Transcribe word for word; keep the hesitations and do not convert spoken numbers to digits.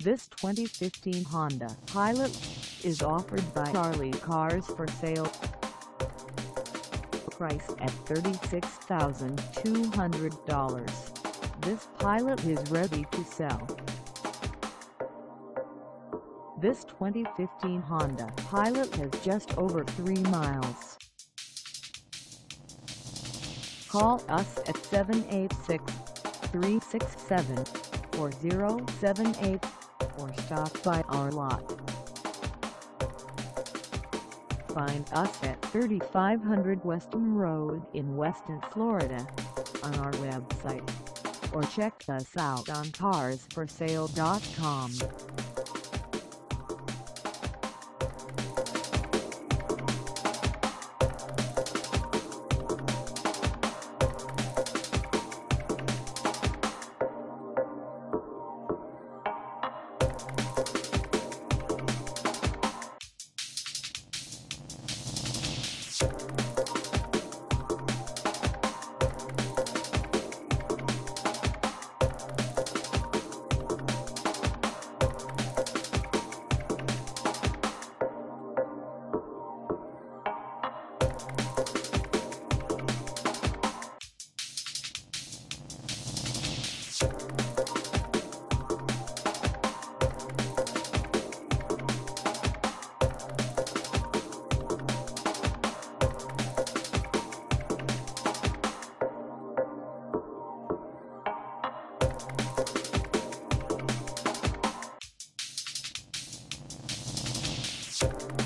This twenty fifteen Honda Pilot is offered by Charlie Cars for Sale. Price at thirty-six thousand two hundred dollars. This Pilot is ready to sell. This twenty fifteen Honda Pilot has just over three miles. Call us at seven eight six, three six seven, four zero seven eight or stop by our lot. Find us at thirty-five hundred Weston Road in Weston, Florida on our website, or check us out on cars for sale dot com. You